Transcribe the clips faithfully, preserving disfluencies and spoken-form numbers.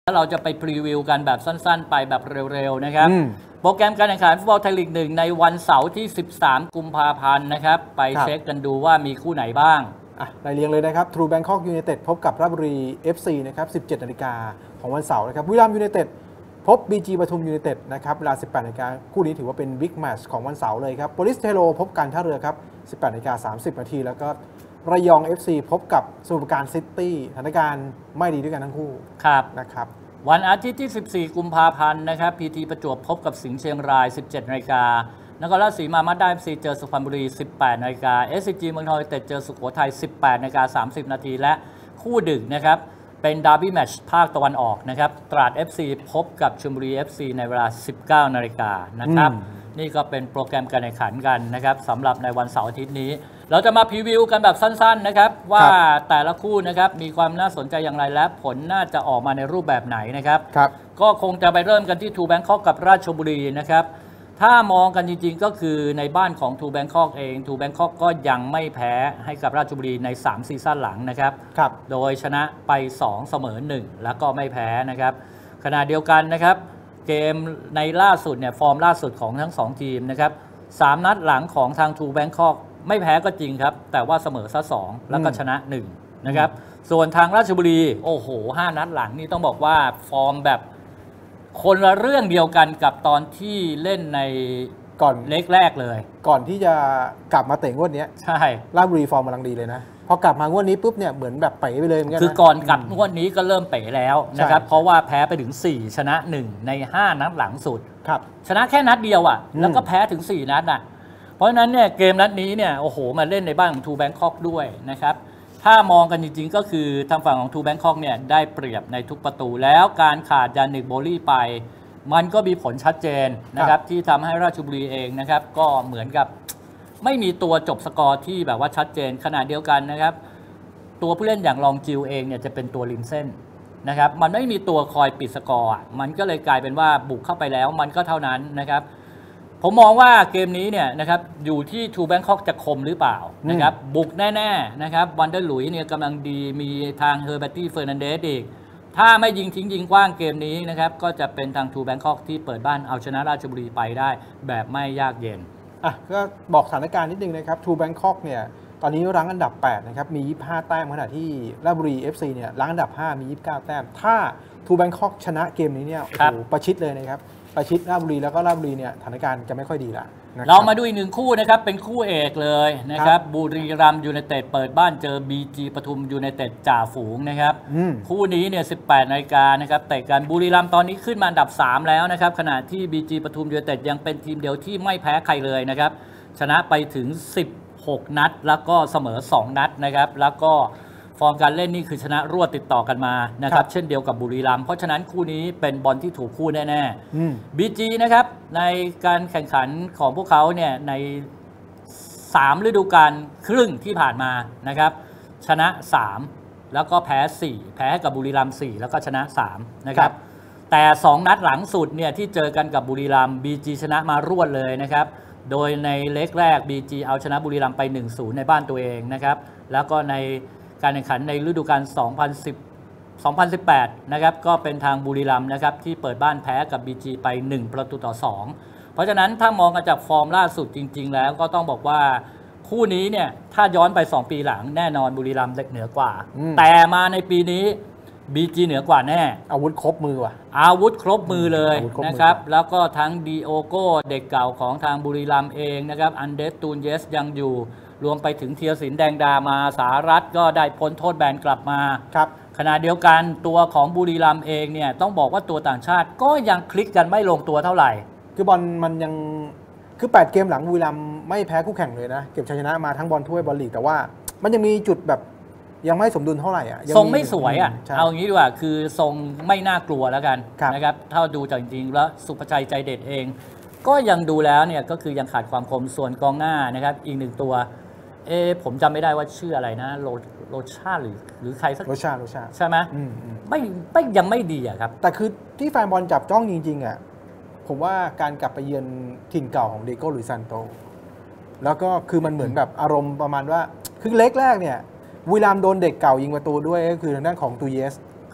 แล้วเราจะไปพรีวิวกันแบบสั้นๆไปแบบเร็วๆนะครับโปรแกรมการแข่งขันฟุตบอลไทยลีกหนึ่งในวันเสาร์ที่สิบสามกุมภาพันธ์นะครับไปเช็คกันดูว่ามีคู่ไหนบ้างอ่ะรายเรียงเลยนะครับ True Bangkok United พบกับราชบุรี เอฟ ซี นะครับ สิบเจ็ดนาฬิกาของวันเสาร์นะครับบุรีรัมย์ยูไนเต็ดพบ บี จี ปทุมยูไนเต็ดนะครับเวลา สิบแปดนาฬิกาคู่นี้ถือว่าเป็นบิ๊กแมตช์ของวันเสาร์เลยครับโปลิสเทโรพบการท่าเรือครับ สิบแปดนาฬิกาสามสิบนาทีแล้วก็ระยอง เอฟ ซี พบกับสมุทรปราการซิตี้สถานการณ์ไม่ดีด้วยกันทั้งคู่ครับนะครับวันอาทิตย์ที่สิบสี่กุมภาพันธ์นะครับ พี ที ประจวบพบกับสิงห์เชียงราย สิบเจ็ดนาฬิกานครราชสีมามาด้า เอฟ ซี เจอสุพรรณบุรี สิบแปดนาฬิกา เอส ซี จี เมืองทองยูไนเต็ดเจอสุโขทัย สิบแปดนาฬิกาสามสิบนาทีและคู่ดึกนะครับเป็นดาร์บี้แมตช์ภาคตะวันออกนะครับตราด เอฟ ซี พบกับชลบุรี เอฟ ซี ในเวลา สิบเก้านาฬิกานะครับนี่ก็เป็นโปรแกรมการแข่งขันกันนะครับสำหรับในวันเสาร์อาทิตย์นี้เราจะมาพรีวิวกันแบบสั้นๆนะครับว่าแต่ละคู่นะครับมีความน่าสนใจอย่างไรและผลน่าจะออกมาในรูปแบบไหนนะครับก็คงจะไปเริ่มกันที่ทูแบงคอกกับราชบุรีนะครับถ้ามองกันจริงๆก็คือในบ้านของทูแบงคอกเองทูแบงคอกก็ยังไม่แพ้ให้กับราชบุรีในสามซีซั่นหลังนะครับโดยชนะไปสองเสมอหนึ่งแล้วก็ไม่แพ้นะครับขณะเดียวกันนะครับเกมในล่าสุดเนี่ยฟอร์มล่าสุดของทั้งสองทีมนะครับสามนัดหลังของทางทูแบงคอกไม่แพ้ก็จริงครับแต่ว่าเสมอซะสองแล้วก็ชนะหนึ่งนะครับส่วนทางราชบุรีโอ้โหห้านัดหลังนี่ต้องบอกว่าฟอร์มแบบคนละเรื่องเดียวกันกับตอนที่เล่นในก่อนเล็กแรกเลยก่อนที่จะกลับมาเตะงวดนี้ใช่ราชบุรีฟอร์มกำลังดีเลยนะพอกลับมางวดนี้ปุ๊บเนี่ยเหมือนแบบเป๋ไปเลยเหมือนกันนะคือก่อนกลับงวดนี้ก็เริ่มเป๋แล้วนะครับเพราะว่าแพ้ไปถึงสี่ชนะหนึ่งในห้านัดหลังสุดครับชนะแค่นัดเดียวอ่ะแล้วก็แพ้ถึงสี่นัดอ่ะเพราะฉะนั้นเนี่ยเกมนัดนี้เนี่ยโอ้โหมาเล่นในบ้านของทูแบงคอกด้วยนะครับถ้ามองกันจริงๆก็คือทางฝั่งของทูแบงคอกเนี่ยได้เปรียบในทุกประตูแล้วการขาดยานิกโบลี่ไปมันก็มีผลชัดเจนนะครับที่ทำให้ราชบุรีเองนะครับก็เหมือนกับไม่มีตัวจบสกอร์ที่แบบว่าชัดเจนขณะเดียวกันนะครับตัวผู้เล่นอย่างลองจิวเองเนี่ยจะเป็นตัวริมเส้นนะครับมันไม่มีตัวคอยปิดสกอร์มันก็เลยกลายเป็นว่าบุกเข้าไปแล้วมันก็เท่านั้นนะครับผมมองว่าเกมนี้เนี่ยนะครับอยู่ที่ทูแบงคอกจะคมหรือเปล่านะครับบุกแน่ๆนะครับวันเดอร์หลุยเนี่ยกำลังดีมีทางเฮอร์เบตตี้เฟอร์นันเดสอีกถ้าไม่ยิงทิ้งยิงกว้างเกมนี้นะครับก็จะเป็นทางทูแบงคอกที่เปิดบ้านเอาชนะราชบุรีไปได้แบบไม่ยากเย็นอ่ะก็บอกสถานการณ์นิดนึงนะครับทูแบงคอกเนี่ยตอนนี้รั้งอันดับแปดนะครับมียี่สิบห้าแต้มขณะที่ราชบุรี เอฟ ซี เนี่ยรั้งอันดับห้ามียี่สิบเก้าแต้มถ้าทูแบงคอกชนะเกมนี้เนี่ยโอ้โหประชิดเลยนะครับประชิดราชบุรีแล้วก็ราชบุรีเนี่ยสถานการณ์จะไม่ค่อยดีละเรามาดูอีกหนึ่งคู่นะครับเป็นคู่เอกเลยนะครับบุรีรัมย์ยูไนเต็ดเปิดบ้านเจอ บี จี ปทุมยูไนเต็ดจ่าฝูงนะครับคู่นี้เนี่ยสิบแปดนาฬิกานะครับเตะกันบุรีรัมย์ตอนนี้ขึ้นมาอันดับสามแล้วนะครับขณะที่ บี จี ปทุมยูไนเต็ดยังเป็นทีมเดียวที่ไม่แพ้ใครเลยนะครับชนะไปถึงสิบหกนัดแล้วก็เสมอสองนัดนะครับแล้วก็ฟอร์มการเล่นนี่คือชนะรวดติดต่อกันมานะครับเช่นเดียวกับบุรีรัมย์เพราะฉะนั้นคู่นี้เป็นบอลที่ถูกคู่แน่ๆ บี จี นะครับในการแข่งขันของพวกเขาเนี่ยในสามฤดูกาลครึ่งที่ผ่านมานะครับชนะสามแล้วก็แพ้สี่แพ้กับบุรีรัมย์สี่แล้วก็ชนะสามนะครับแต่สองนัดหลังสุดเนี่ยที่เจอกันกับบุรีรัมย์ บี จี ชนะมารวดเลยนะครับโดยในเล็กแรก บี จี เอาชนะบุรีรัมย์ไป หนึ่งศูนย์ ในบ้านตัวเองนะครับแล้วก็ในการแข่งขันในฤดูกาล สองพันสิบ สองพันสิบแปด นะครับก็เป็นทางบุรีรัมย์นะครับที่เปิดบ้านแพ้กับ บี จี ไปหนึ่งประตูต่อสองเพราะฉะนั้นถ้ามองกันจากฟอร์มล่าสุดจริงๆแล้วก็ต้องบอกว่าคู่นี้เนี่ยถ้าย้อนไปสองปีหลังแน่นอนบุรีรัมย์เหนือกว่าแต่มาในปีนี้ บี จี เหนือกว่าแน่อาวุธครบมือว่ะอาวุธครบมือเลยนะครับแล้วก็ทั้งดิโอโก้เด็กเก่าของทางบุรีรัมย์เองนะครับอันเดสตูนเยสยังอยู่รวมไปถึงเทียศิลป์แดงดามาสารัฐก็ได้พ้นโทษแบนกลับมาครับขณะเดียวกันตัวของบุรีรัมย์เองเนี่ยต้องบอกว่าตัวต่างชาติก็ยังคลิกกันไม่ลงตัวเท่าไหร่คือบอลมันยังคือแปดเกมหลังบุรีรัมย์ไม่แพ้คู่แข่งเลยนะเก็บชัยชนะมาทั้งบอลถ้วยบอลลีกแต่ว่ามันยังมีจุดแบบยังไม่สมดุลเท่าไหร่อ่ะทรงไม่สวยอ่ะเอางี้ดีกว่าคือทรงไม่น่ากลัวแล้วกันนะครับถ้าดูจากจริงๆแล้วสุภชัยใจเด็ดเองก็ยังดูแล้วเนี่ยก็คือยังขาดความคมส่วนกองหน้านะครับอีกหนึ่งตัวเอผมจำไม่ได้ว่าชื่ออะไรนะโรโรชาหรือหรือใครสักโรชาโรชาใช่ไหมไม่ไม่ยังไม่ดีอะครับแต่คือที่แฟนบอลจับจ้องจริงๆอ่ะผมว่าการกลับไปเยือนถิ่นเก่าของเดโก้หรือซันโตแล้วก็คือมันเหมือนแบบอารมณ์ประมาณว่าคือเล็กแรกเนี่ยบุรีรัมย์โดนเด็กเก่ายิงประตูด้วยก็คือทางด้านของตูเยสครับ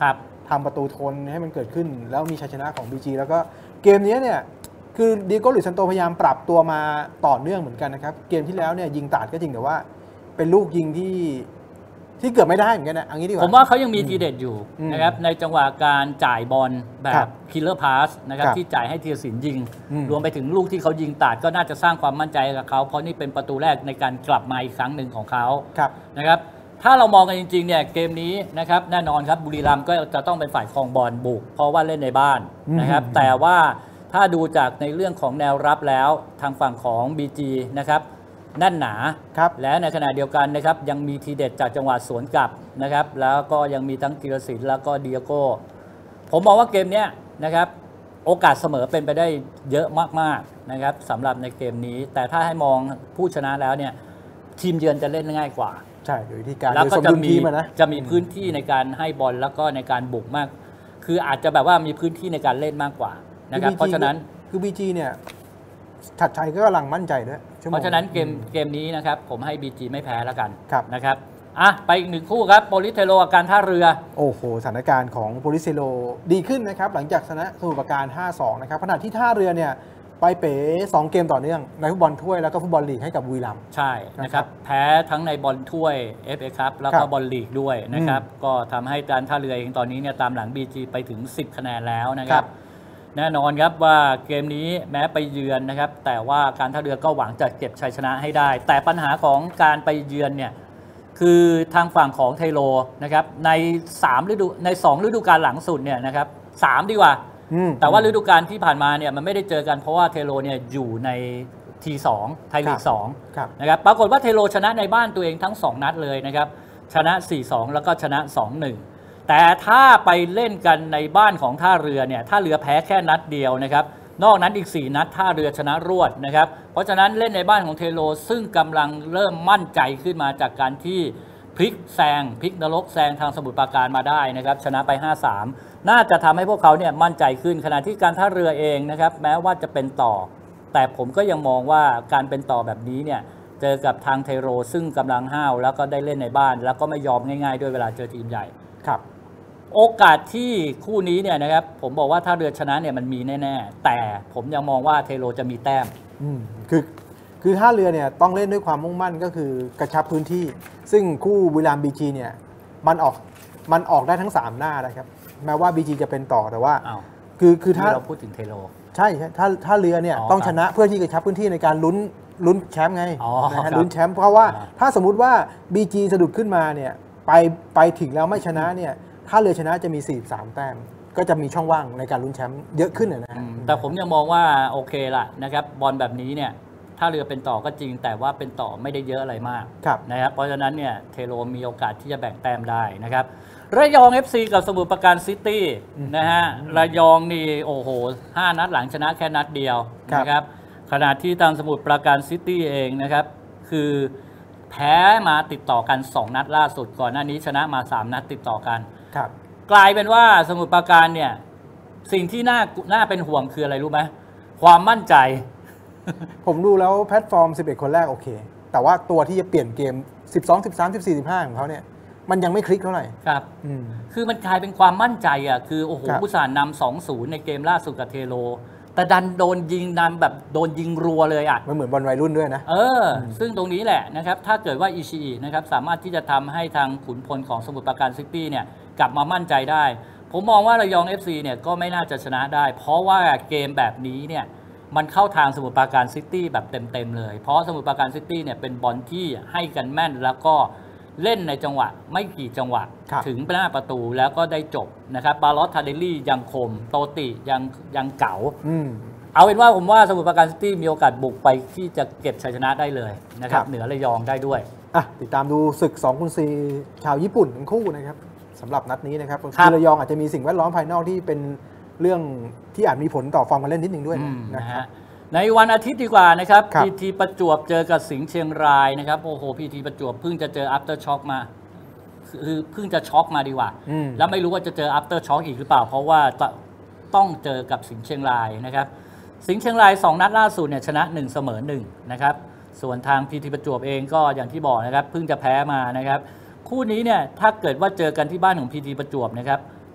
ทำประตูทนให้มันเกิดขึ้นแล้วมีชัยชนะของ บี จี แล้วก็เกมนี้เนี่ยคือดิโก้ หลุยส์ ซันโตพยายามปรับตัวมาต่อเนื่องเหมือนกันนะครับเกมที่แล้วเนี่ยยิงตาดก็จริงแต่ว่าเป็นลูกยิงที่ที่เกือบไม่ได้เหมือนกันนะอันนี้ดีกว่าผมว่าเขายังมีทีเด็ดอยู่นะครับในจังหวะการจ่ายบอลแบบคิลเลอร์พาสนะครับที่จ่ายให้ธีรศิลป์ยิงรวมไปถึงลูกที่เขายิงตาดก็น่าจะสร้างความมั่นใจกับเขาเพราะนี่เป็นประตูแรกในการกลับมาอีกครั้งหนึ่งของเขานะครับถ้าเรามองกันจริงๆเนี่ยเกมนี้นะครับแน่นอนครับบุรีรัมย์ก็จะต้องเป็นฝ่ายครองบอลบุกเพราะว่าเล่นในบ้านนะครับแต่ว่าถ้าดูจากในเรื่องของแนวรับแล้วทางฝั่งของ บี จี นะครับแน่นหนาและในขณะเดียวกันนะครับยังมีทีเด็ดจากจังหวะสวนกลับนะครับแล้วก็ยังมีทั้งธีรศิลป์แล้วก็ดิโก้ผมมองว่าเกมนี้นะครับโอกาสเสมอเป็นไปได้เยอะมากๆนะครับสำหรับในเกมนี้แต่ถ้าให้มองผู้ชนะแล้วเนี่ยทีมเยือนจะเล่นง่ายกว่าใช่โดยที่การแล้วก็จะมีจะมีพื้นที่ในการให้บอลแล้วก็ในการบุกมากคืออาจจะแบบว่ามีพื้นที่ในการเล่นมากกว่านะครับเพราะฉะนั้นคือ บี จี เนี่ยชัดชัยก็กำลังมั่นใจด้วยเพราะฉะนั้นเกมเกมนี้นะครับผมให้ บี จี ไม่แพ้แล้วกันนะครับอ่ะไปอีกหนึ่งคู่ครับโปลิสเทโรกับการท่าเรือโอ้โหสถานการณ์ของโปลิสเทโรดีขึ้นนะครับหลังจากชนะสมุทรปราการ ห้าสอง นะครับขณะที่ท่าเรือเนี่ยไปเป๋สองเกมต่อเนื่องในฟุตบอลถ้วยแล้วก็ฟุตบอลลีกให้กับบุรีรัมย์ใช่นะครับแพ้ทั้งในบอลถ้วย เอฟ เอ Cup แล้วก็บอลลีกด้วยนะครับก็ทำให้การท่าเรือเองตอนนี้เนี่ยตามหลัง บี จี ไปถึงสิบคะแนนแล้วนะครับแน่นอนครับว่าเกมนี้แม้ไปเยือนนะครับแต่ว่าการท่าเรือก็หวังจะเก็บชัยชนะให้ได้แต่ปัญหาของการไปเยือนเนี่ยคือทางฝั่งของเทโรนะครับในสามฤดูในสองฤดูกาลหลังสุดเนี่ยนะครับสามดีกว่าแต่ว่าฤดูกาลที่ผ่านมาเนี่ยมันไม่ได้เจอกันเพราะว่าเทโรเนี่ยอยู่ใน ที สอง ไทยลีกสองนะครับปรากฏว่าเทโรชนะในบ้านตัวเองทั้งสองนัดเลยนะครับชนะ สี่สอง แล้วก็ชนะ สองหนึ่งแต่ถ้าไปเล่นกันในบ้านของท่าเรือเนี่ยท่าเรือแพ้แค่นัดเดียวนะครับนอกนั้นอีกสี่นัดท่าเรือชนะรวดนะครับเพราะฉะนั้นเล่นในบ้านของเทโรซึ่งกำลังเริ่มมั่นใจขึ้นมาจากการที่พลิกแซงพลิกนรกแซงทางสมุทรปราการมาได้นะครับชนะไป ห้าสาม น่าจะทำให้พวกเขาเนี่ยมั่นใจขึ้นขณะที่การท่าเรือเองนะครับแม้ว่าจะเป็นต่อแต่ผมก็ยังมองว่าการเป็นต่อแบบนี้เนี่ยเจอกับทางเทโรซึ่งกำลังห้าวแล้วก็ได้เล่นในบ้านแล้วก็ไม่ยอมง่ายๆด้วยเวลาเจอทีมใหญ่ครับโอกาสที่คู่นี้เนี่ยนะครับผมบอกว่าถ้าเรือชนะเนี่ยมันมีแน่ๆแต่ผมยังมองว่าเทโรจะมีแต้มอืมคือคือท่าเรือเนี่ยต้องเล่นด้วยความมุ่งมั่นก็คือกระชับพื้นที่ซึ่งคู่บุรีรัมย์ บี จี เนี่ยมันออกมันออกได้ทั้งสามหน้านะครับแม้ว่า บี จี จะเป็นต่อแต่ว่าคือคือถ้าเราพูดถึงเทโรใช่ถ้าถ้าเรือเนี่ยต้องชนะเพื่อที่กระชับพื้นที่ในการลุ้นลุ้นแชมป์ไงนะฮะลุ้นแชมป์เพราะว่าถ้าสมมุติว่า บี จี สะดุดขึ้นมาเนี่ยไปไปถึงแล้วไม่ชนะเนี่ยถ้าเรือชนะจะมีสี่สิบสามแต้มก็จะมีช่องว่างในการลุ้นแชมป์เยอะขึ้นนะแต่ผมยังมองว่าโอเคละนะครับบอลแบบนี้เนี่ยถ้าเรือเป็นต่อก็จริงแต่ว่าเป็นต่อไม่ได้เยอะอะไรมากนะครับเพราะฉะนั้นเนี่ยเทโรมีโอกาสที่จะแบ่งแต้มได้นะครับระยอง เอฟ ซี กับสมุทรปราการซิตี้นะฮะระยองนี่โอ้โหห้านัดหลังชนะแค่นัดเดียวนะครับขณะที่ทางสมุทรปราการซิตี้เองนะครับคือแพ้มาติดต่อกันสองนัดล่าสุดก่อนหน้านี้ชนะมาสามนัดติดต่อกันกลายเป็นว่าสมุทรปราการเนี่ยสิ่งที่น่าน่าเป็นห่วงคืออะไรรู้ไหมความมั่นใจผมดูแล้วแพลตฟอร์มสิบเอ็ดคนแรกโอเคแต่ว่าตัวที่จะเปลี่ยนเกมสิบสอง สิบสาม สิบสี่ สิบห้าของเขาเนี่ยมันยังไม่คลิกเท่าไหร่ครับคือมันกลายเป็นความมั่นใจอ่ะคือโอ้โหอุตส่าห์นำ สองศูนย์ ในเกมล่าสุดกับเทโรแต่ดันโดนยิงนำแบบโดนยิงรัวเลยอ่ะมันเหมือนบอลวัยรุ่นด้วยนะเออซึ่งตรงนี้แหละนะครับถ้าเกิดว่าอิชิอินะครับสามารถที่จะทำให้ทางขุนพลของสมุทรปราการซิตี้เนี่ยกลับมามั่นใจได้ผมมองว่าระยอง เอฟ ซี เนี่ยก็ไม่น่าจะชนะได้เพราะว่าเกมแบบนี้เนี่ยมันเข้าทางสมุทรปราการซิตี้แบบเต็มๆเลยเพราะสมุทรปราการซิตี้เนี่ยเป็นบอลที่ให้กันแม่นแล้วก็เล่นในจังหวะไม่กี่จังหวะถึงหน้าประตูแล้วก็ได้จบนะครับบาลอสทาเดลลี่ยังคมโตติยังยังเก๋าเอาเป็นว่าผมว่าสมุทรปราการซิตี้มีโอกาสบุกไปที่จะเก็บชัยชนะได้เลยนะครับเหนือระยองได้ด้วยอ่ะติดตามดูศึกสองกุนซือชาวญี่ปุ่นทั้งคู่นะครับสำหรับนัดนี้นะครับคือระยองอาจจะมีสิ่งแวดล้อมภายนอกที่เป็นเรื่องที่อาจมีผลต่อฟอร์มการเล่นนิดนึงด้วยนะครับในวันอาทิตย์ดีกว่านะครับพีทีประจวบเจอกับสิงห์เชียงรายนะครับโอ้โหพีทีประจวบเพิ่งจะเจออัปเตอร์ช็อคมาคือเพิ่งจะช็อคมาดีกว่าแล้วไม่รู้ว่าจะเจออัปเตอร์ช็อคอีกหรือเปล่าเพราะว่าต้องเจอกับสิงห์เชียงรายนะครับสิงห์เชียงรายสองนัดล่าสุดเนี่ยชนะหนึ่งเสมอหนึ่งนะครับส่วนทางพีทีประจวบเองก็อย่างที่บอกนะครับเพิ่งจะแพ้มานะครับคู่นี้เนี่ยถ้าเกิดว่าเจอกันที่บ้านของพีทีประจวบนะครับ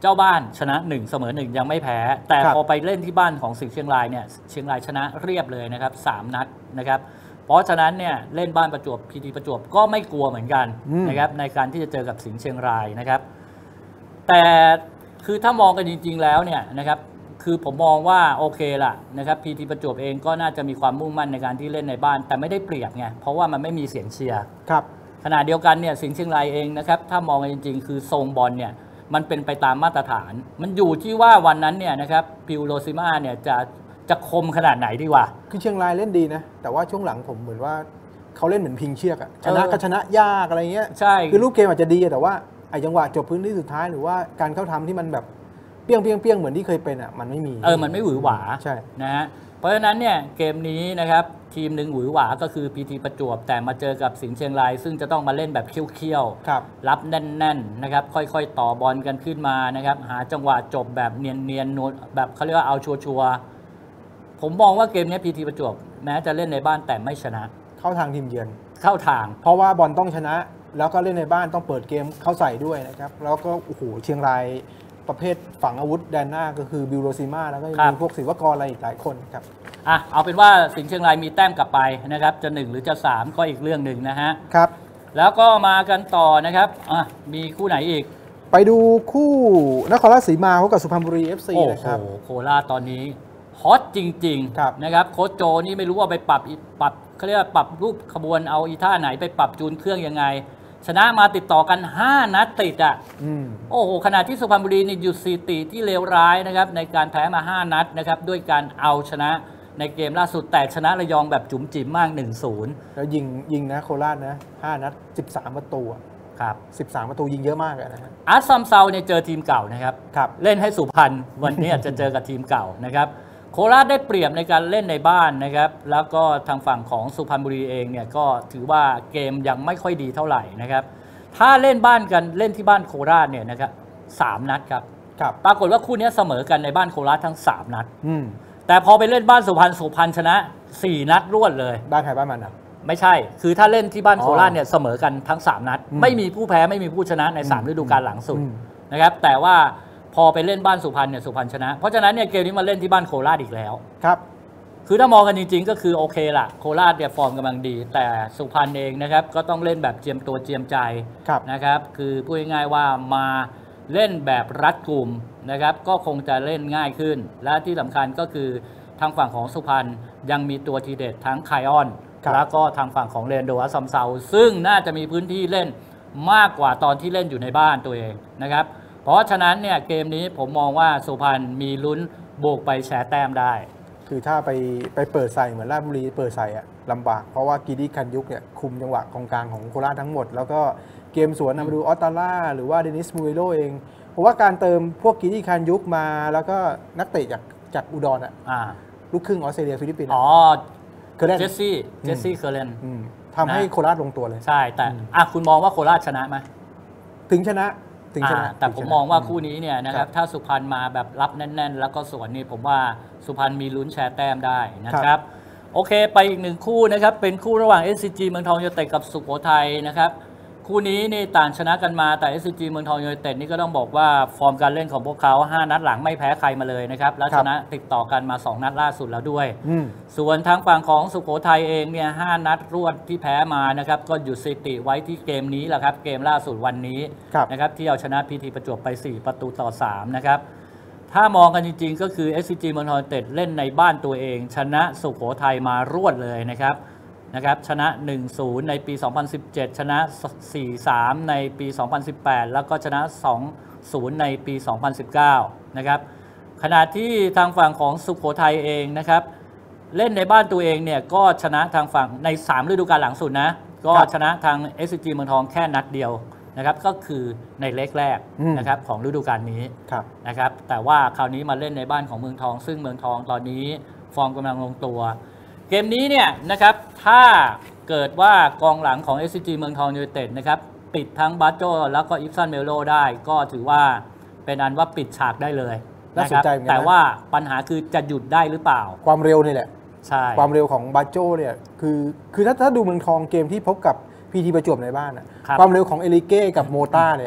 เจ้าบ้านชนะหนึ่งเสมอหนึ่งยังไม่แพ้ แต่ครับพอไปเล่นที่บ้านของสิงห์เชียงรายเนี่ยเชียงรายชนะเรียบเลยนะครับสามนัดนะครับเพราะฉะนั้นเนี่ยเล่นบ้านประจวบพีทีประจวบก็ไม่กลัวเหมือนกันอืมนะครับในการที่จะเจอกับสิงห์เชียงรายนะครับ แต่คือถ้ามองกันจริงๆแล้วเนี่ยนะครับคือผมมองว่าโอเคล่ะนะครับพีทีประจวบเองก็น่าจะมีความมุ่งมั่นในการที่เล่นในบ้าน แต่ไม่ได้เปรียบไงเพราะว่ามันไม่มีเสียงเชียร์ครับขณะเดียวกันเนี่ยสิงห์เชียงรายเองนะครับถ้ามองกันจริงๆ คือทรงบอลเนี่ยมันเป็นไปตามมาตรฐาน มันอยู่ที่ว่าวันนั้นเนี่ยนะครับพิวโรซิมาเนี่ยจะจะคมขนาดไหนดีกว่าคือเชียงรายเล่นดีนะ แต่ว่าช่วงหลังผมเหมือนว่าเขาเล่นเหมือนพิงเชือกอะชนะเออก็ชนะยากอะไรเงี้ยใช่คือรูปเกมอาจจะดีแต่ว่าไอ้จังหวะจบพื้นที่สุดท้ายหรือว่าการเข้าทำที่มันแบบเปี้ยงเปี้ยงเปี้ยงเหมือนที่เคยเป็นอะมันไม่มีเออมันไม่หวือหวาใช่นะฮะเพราะฉะนั้นเนี่ยเกมนี้นะครับทีมหนึ่งหวือหวาก็คือพีทีประจวบแต่มาเจอกับสิงห์เชียงราย ซึ่งจะต้องมาเล่นแบบเคี้ยวครับๆรับแน่นๆนะครับค่อยๆต่อบอลกันขึ้นมานะครับหาจังหวะจบแบบเนียนๆนวลแบบเขาเรียกว่าเอาชัวร์ๆผมมองว่าเกมนี้พีทีประจวบแม้จะเล่นในบ้านแต่ไม่ชนะเข้าทางทีมเยือนเข้าทางเพราะว่าบอลต้องชนะ แล้วก็เล่นในบ้านต้องเปิดเกมเข้าใส่ด้วยนะครับ แล้วก็โอ้โหเชียงรายประเภทฝังอาวุธแดนหน้าก็คือบิลโรซิมาแล้วก็ยังครัมีบพวกศิวกรอะไรอีกหลายคนครับอ่ะเอาเป็นว่าสิงห์เชียงรายมีแต้มกลับไปนะครับจะหนึ่งหรือจะสามก็อีกเรื่องหนึ่งนะฮะครับแล้วก็มากันต่อนะครับอ่ะมีคู่ไหนอีกไปดูคู่นครราชสีมาพบกับสุพรรณบุรี เอฟ ซีโอ้นะโหครับโคราชตอนนี้ฮอตจริงครับๆนะครับโค้ชโจนี่ไม่รู้ว่าไปปรับอีปรับเขาเรียกว่าปรับรูปขบวนเอาอีท่าไหนไปปรับจูนเครื่องยังไง ชนะมาติดต่อกัน ห้า นัดติดอ่ะอืมโอ้โหขณะที่สุพรรณบุรีนี่หยุดสถิติที่เลวร้ายนะครับในการแพ้มา ห้า นัดนะครับด้วยการเอาชนะในเกมล่าสุดแต่ชนะระยองแบบจุ๋มจิ๋มมาก หนึ่งศูนย์แล้วยิงยิงนะโคราชนะห้านัดสิบสามประตูอะครับสิบสามประตูยิงเยอะมากเลยนะฮะอาร์ตซัมเซาเนี่ยเจอทีมเก่านะครับครับเล่นให้สุพรรณวันนี้จะเจอกับทีมเก่านะครับโคราชได้เปรียบในการเล่นในบ้านนะครับแล้วก็ทางฝั่งของสุพรรณบุรีเองเนี่ยก็ถือว่าเกมยังไม่ค่อยดีเท่าไหร่นะครับถ้าเล่นบ้านกันเล่นที่บ้านโคราชเนี่ยนะครับสามนัดครับครับปรากฏว่าคู่นี้เสมอกันในบ้านโคราชทั้งสามนัดอืมแต่พอไปเล่นบ้านสุพรรณสุพรรณชนะสี่นัดรวดเลยบ้านใครบ้านมันอ่ะไม่ใช่ คือถ้าเล่นที่บ้านอ๋อโคราชเนี่ยเสมอกันทั้งสามนัดอืมไม่มีผู้แพ้ไม่มีผู้ชนะในสามอืมฤดูกาลหลังสุดอืมนะครับแต่ว่าพอไปเล่นบ้านสุพรรณเนี่ยสุพรรณชนะ เพราะฉะนั้นเนี่ยเกมนี้มาเล่นที่บ้านโคราชอีกแล้วครับคือถ้ามองกันจริงๆ ก็คือโอเคล่ะโคราชเนี่ยฟอร์มกำลังดี แต่สุพรรณเองนะครับก็ต้องเล่นแบบเจียมตัวเจียมใจครับนะครับคือพูดง่ายๆว่ามาเล่นแบบรัดกุมนะครับก็คงจะเล่นง่ายขึ้น และที่สำคัญก็คือทางฝั่งของสุพรรณยังมีตัวทีเด็ดทั้งไคออนครับแล้วก็ทางฝั่งของเรนโดอัสซัมเซาซึ่งน่าจะมีพื้นที่เล่นมากกว่าตอนที่เล่นอยู่ในบ้านตัวเองนะครับเพราะฉะนั้นเนี่ยเกมนี้ผมมองว่าสุพรรณมีลุ้นโบกไปแชร์แต้มได้คือถ้าไปไปเปิดใส่เหมือนราชบุรีเปิดใส่อะลำบาก เพราะว่ากีดีคันยุกเนี่ยคุมจังหวะกองกลางของโคราชทั้งหมด แล้วก็เกมสวนนะมาดูออตตาล่าหรือว่าเดนิสมูเอโรเองผมว่าการเติมพวกกีดีคันยุกมา แล้วก็นักเตะจากจากอุดรอะอ่าลูกครึ่งออสเตรเลียฟิลิปปินส์อ๋อเคอร์เรนเจสซี่เจสซี่เคอร์เรนอืมทำให้โคราชลงตัวเลยใช่แต่อ่ะคุณมองว่าโคราชชนะไหมถึงชนะถึงชนะอ่าแต่ถึผมชนะมองว่าคู่นี้เนี่ยนะคครัรับบ ถ้าสุพรรณมาแบบรับแน่น ๆ แล้วก็สวนนี่ผมว่าสุพรรณมีลุ้นแชร์แต้มได้นะครับโอเคไปอีกหนึ่งคู่นะครับเป็นคู่ระหว่าง เอส ซี จี เมืองทองยูไนเต็ดกับสุโขทัยนะครับคู่นี้นี่ต่างชนะกันมาแต่ เอส ซี จี เมืองทองยูไนเต็ดนี่ก็ต้องบอกว่าฟอร์มการเล่นของพวกเขาห้านัดหลังไม่แพ้ใครมาเลยนะครับและชนะติดต่อกันมาสองนัดล่าสุดแล้วด้วยอืมส่วนทางฝั่งของสุโขทัยเองเนี่ยห้านัดรวดที่แพ้มานะครับก็หยุดสถิติไว้ที่เกมนี้แหละครับเกมล่าสุดวันนี้ครับนะครับที่เอาชนะพีทีประจวบไปสี่ประตูต่อสามนะครับถ้ามองกันจริงๆ ก็คือ เอส ซี จี เมืองทองยูไนเต็ดเล่นในบ้านตัวเอง ชนะสุโขทัยมารวดเลยนะครับนะครับชนะ หนึ่งศูนย์ ในปี สองพันสิบเจ็ด ชนะ สี่สาม ในปี สองพันสิบแปด แล้วก็ชนะ สองศูนย์ ในปี สองพันสิบเก้า นะครับขณะที่ทางฝั่งของสุโขทัยเองนะครับเล่นในบ้านตัวเองเนี่ยก็ชนะทางฝั่งในสามฤดูกาลหลังสุดนะก็ชนะทาง เอส ซี จี เมืองทองแค่นัดเดียวนะครับก็คือในเล็กแรกอืมนะครับของฤดูกาลนี้ครับนะครับแต่ว่าคราวนี้มาเล่นในบ้านของเมืองทอง ซึ่งเมืองทองตอนนี้ฟอร์มกำลังลงตัว เกมนี้เนี่ยนะครับถ้าเกิดว่ากองหลังของ เอส ซี จี เมืองทองยูไนเต็ดนะครับปิดทั้งบาโจแล้วก็อิฟซันเมโลได้ก็ถือว่าเป็นอันว่าปิดฉากได้เลยน่าสนใจเหมือนกันนะแต่ว่าปัญหาคือจะหยุดได้หรือเปล่าความเร็วนี่แหละใช่ความเร็วของบาโจเนี่ยคือคือถ้าถ้าดูเมืองทองเกมที่พบกับพีทีประจวบในบ้านอะครับความเร็วของเอลิเก้กับโมต้าเนี่ย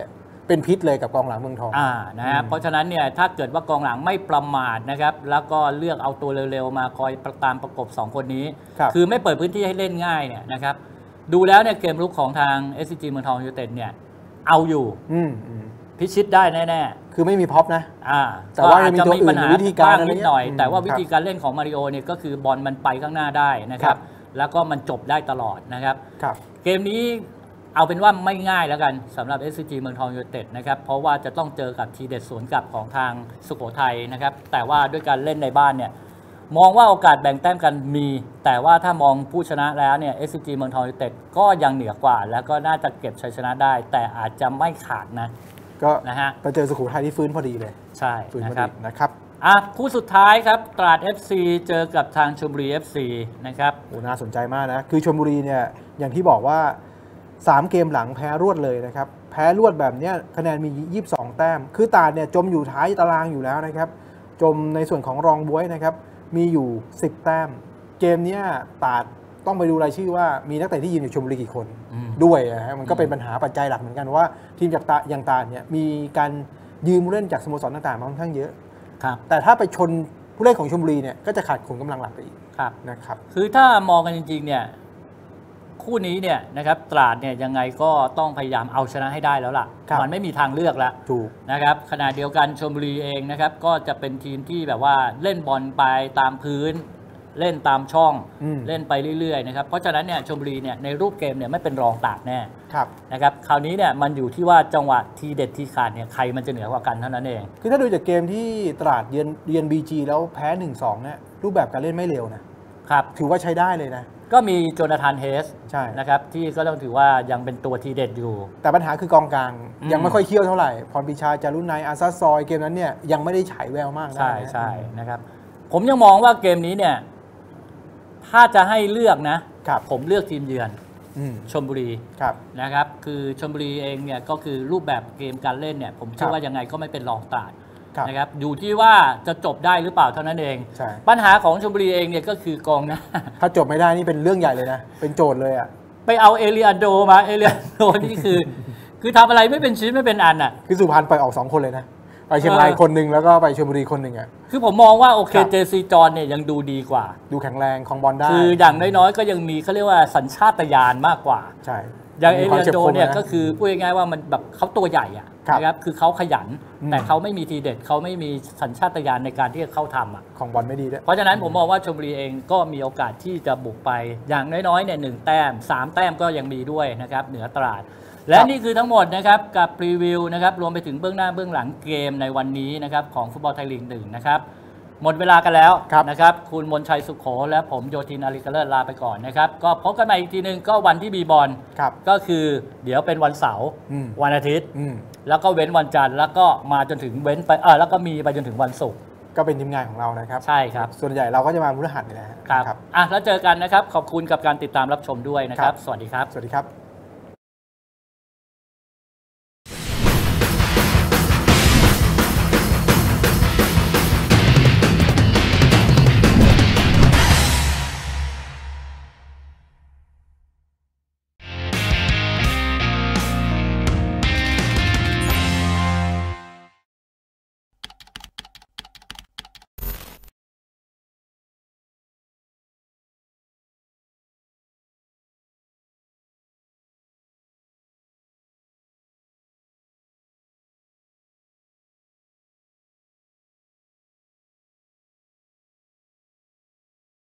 เป็นพิษเลยกับกองหลังเมืองทองอ่านะฮะเพราะฉะนั้นเนี่ยถ้าเกิดว่ากองหลังไม่ประมาทนะครับแล้วก็เลือกเอาตัวเร็วๆมาคอยตามประกบสองคนนี้ คือไม่เปิดพื้นที่ให้เล่นง่ายเนี่ยนะครับดูแล้วเนี่ยเกมรุกของทาง เอส ซี จี เมืองทองยูไนเต็ดเนี่ยเอาอยู่พิชิตได้แน่ๆคือไม่มีพ็อปนะอ่าแต่ว่าจะมีตัวอื่นวิธีการนิดหน่อยแต่ว่าวิธีการเล่นของมาริโอเนี่ยก็คือบอลมันไปข้างหน้าได้นะครับแล้วก็มันจบได้ตลอดนะครับเกมนี้เอาเป็นว่าไม่ง่ายแล้วกันสำหรับ เอส ซี จี เมืองทองยูไนเต็ดนะครับเพราะว่าจะต้องเจอกับทีเด็ดสวนกลับของทางสุโขทัยนะครับแต่ว่าด้วยการเล่นในบ้านเนี่ยมองว่าโอกาสแบ่งแต้มกันมีแต่ว่าถ้ามองผู้ชนะแล้วเนี่ย เอส ซี จี เมืองทองยูไนเต็ดก็ยังเหนือกว่าแล้วก็น่าจะเก็บชัยชนะได้แต่อาจจะไม่ขาดนะก็นะฮะไปเจอสุโขทัยที่ฟื้นพอดีเลยใช่นะครับนะครับอ่ะคู่สุดท้ายครับตราด เอฟ ซี เจอกับทางชลบุรี เอฟ ซี นะครับโอ้น่าสนใจมากนะคือชลบุรีเนี่ยอย่างที่บอกว่าสามเกมหลังแพ้รวดเลยนะครับแพ้รวดแบบนี้คะแนนมียี่สิบสองแต้มคือตราดเนี่ยจมอยู่ท้ายตารางอยู่แล้วนะครับจมในส่วนของรองบ๊วยนะครับมีอยู่สิบแต้มเกมนี้ตราดต้องไปดูรายชื่อว่ามีนักเตะที่ยืนอยู่ชลบุรีกี่คนด้วยนะฮะมันก็เป็นปัญหาปัจจัยหลักเหมือนกันว่าทีมจากตาอย่างตราดเนี่ยมีการยืมผู้เล่นจากสโมสรต่างๆมาค่อนข้างเยอะแต่ถ้าไปชนผู้เล่นของชลบุรีเนี่ยก็จะขาดขุมกำลังหลักไปอีกนะครับคือถ้ามองกันจริงๆเนี่ยคู่นี้เนี่ยนะครับตราดเนี่ยยังไงก็ต้องพยายามเอาชนะให้ได้แล้วล่ะมันไม่มีทางเลือกแล้วถูกนะครับขณะเดียวกันชลบุรีเองนะครับก็จะเป็นทีมที่แบบว่าเล่นบอลไปตามพื้นเล่นตามช่องเล่นไปเรื่อยๆนะครับเพราะฉะนั้นเนี่ยชลบุรีเนี่ยในรูปเกมเนี่ยไม่เป็นรองตราดแน่นะครับคราวนี้เนี่ยมันอยู่ที่ว่าจังหวะทีเด็ดทีขาดเนี่ยใครมันจะเหนือกว่ากันเท่านั้นเองคือถ้าดูจากเกมที่ตราดเยือนเยือน บี จี แล้วแพ้ หนึ่งสอง เนี่ยรูปแบบการเล่นไม่เร็วนะครับถือว่าใช้ได้เลยนะก็มีโจนาธานเฮสนะครับที่ก็ต้องถือว่ายังเป็นตัวทีเด็ดอยู่แต่ปัญหาคือกองกลางยังไม่ค่อยเคี่ยวเท่าไหร่พรปิชาจารุณัยอาซาซอยเกมนั้นเนี่ยยังไม่ได้ฉายแววมากใช่ใช่นะครับผมยังมองว่าเกมนี้เนี่ยถ้าจะให้เลือกนะผมเลือกทีมเยือนชลบุรีนะครับคือชลบุรีเองเนี่ยก็คือรูปแบบเกมการเล่นเนี่ยผมเชื่อว่ายังไงก็ไม่เป็นรองตราดนะครับอยู่ที่ว่าจะจบได้หรือเปล่าเท่านั้นเองปัญหาของชลบุรีเองเนี่ยก็คือกองหน้าถ้าจบไม่ได้นี่เป็นเรื่องใหญ่เลยนะเป็นโจทย์เลยอ่ะไปเอาเอเลียโดมาเอเลียโดนี่คือคือทำอะไรไม่เป็นชิ้นไม่เป็นอันอ่ะคือสุพรรณไปออกสองคนเลยนะไปเชียงรายคนหนึ่งแล้วก็ไปชลบุรีคนหนึ่งอ่ะคือผมมองว่าโอเคเจซีจอนเนี่ยยังดูดีกว่าดูแข็งแรงของบอลได้คืออย่างน้อยๆก็ยังมีเขาเรียกว่าสัญชาตญาณมากกว่าใช่อย่างเอเลียโดเนี่ยก็คือพูดง่ายๆว่ามันแบบเขาตัวใหญ่อะนะครับคือเขาขยันแต่เขาไม่มีทีเด็ดเขาไม่มีสัญชาตญาณในการที่จะเข้าทำอ่ะของบอลไม่ดีด้วยเพราะฉะนั้นผมมองว่าชลบุรีเองก็มีโอกาสที่จะบุกไปอย่างน้อยๆเนี่ยหนึ่งแต้มสามแต้มก็ยังมีด้วยนะครับเหนือตราดและนี่คือทั้งหมดนะครับกับรีวิวนะครับรวมไปถึงเบื้องหน้าเบื้องหลังเกมในวันนี้นะครับของฟุตบอลไทยลีกหนึ่งนะครับหมดเวลากันแล้วนะครับคุณมนชัยสุขโขและผมโยธินอาริกาเลิศลาไปก่อนนะครับก็พบกันใหม่อีกทีนึงก็วันที่มีบอลก็คือเดี๋ยวเป็นวันเสาร์วันอาทิตย์แล้วก็เว้นวันจันทร์แล้วก็มาจนถึงเว้นไปเออแล้วก็มีไปจนถึงวันศุกร์ก็เป็นทีมงานของเรานะครับใช่ครับส่วนใหญ่เราก็จะมาพฤหัสนี่แหละครับอ่ะแล้วเจอกันนะครับขอบคุณกับการติดตามรับชมด้วยนะครับสวัสดีครับสวัสดีครับ